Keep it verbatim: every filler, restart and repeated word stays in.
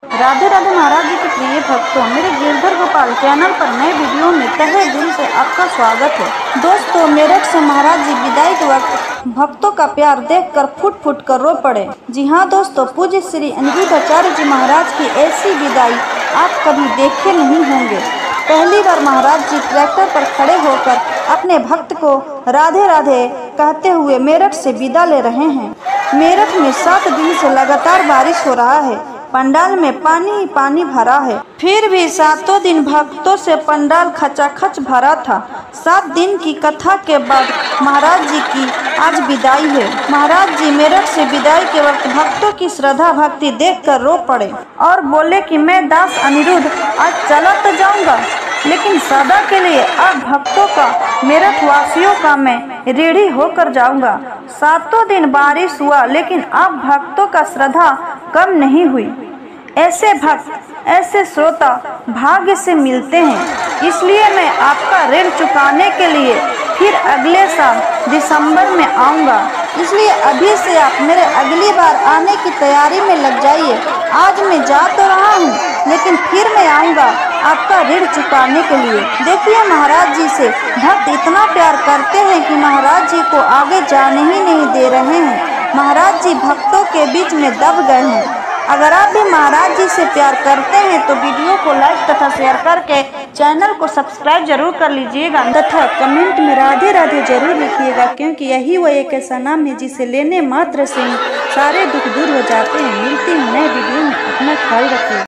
राधे राधे महाराज जी के प्रिय भक्तों, मेरे गिरधर गोपाल चैनल पर नए वीडियो में तहे दिल से आपका स्वागत है। दोस्तों, मेरठ से महाराज जी विदाई के वक्त भक्तों का प्यार देखकर फुट फुट कर रो पड़े। जी हाँ दोस्तों, पूज्य श्री अनिरुद्धाचार्य जी महाराज की ऐसी विदाई आप कभी देखे नहीं होंगे। पहली बार महाराज जी ट्रैक्टर पर खड़े होकर अपने भक्त को राधे राधे कहते हुए मेरठ से विदा ले रहे हैं। मेरठ में सात दिन से लगातार बारिश हो रहा है, पंडाल में पानी ही पानी भरा है, फिर भी सातों दिन भक्तों से पंडाल खचाखच भरा था। सात दिन की कथा के बाद महाराज जी की आज विदाई है। महाराज जी मेरठ से विदाई के वक्त भक्तों की श्रद्धा भक्ति देखकर रो पड़े और बोले कि मैं दास अनिरुद्ध आज चला तो जाऊंगा, लेकिन सदा के लिए अब भक्तों का, मेरठ वासियों का मैं ऋणी होकर जाऊंगा। सातों दिन बारिश हुआ, लेकिन अब भक्तों का श्रद्धा कम नहीं हुई। ऐसे भक्त, ऐसे श्रोता भाग्य से मिलते हैं, इसलिए मैं आपका ऋण चुकाने के लिए फिर अगले साल दिसंबर में आऊँगा। इसलिए अभी से आप मेरे अगली बार आने की तैयारी में लग जाइए। आज मैं जा तो रहा हूँ, लेकिन फिर मैं आऊँगा आपका ऋण चुकाने के लिए। देखिए, महाराज जी से भक्त इतना प्यार करते हैं कि महाराज जी को आगे जाने ही नहीं दे रहे हैं। महाराज जी भक्तों के बीच में दब गए हैं। अगर आप भी महाराज जी से प्यार करते हैं तो वीडियो को लाइक तथा शेयर करके चैनल को सब्सक्राइब जरूर कर लीजिएगा तथा कमेंट में राधे राधे जरूर लिखिएगा, क्योंकि यही वो एक ऐसा नाम है जिसे लेने मात्र से ही सारे दुख दूर हो जाते हैं। मिलती हूँ नए वीडियो में, अपना ख्याल रखिए।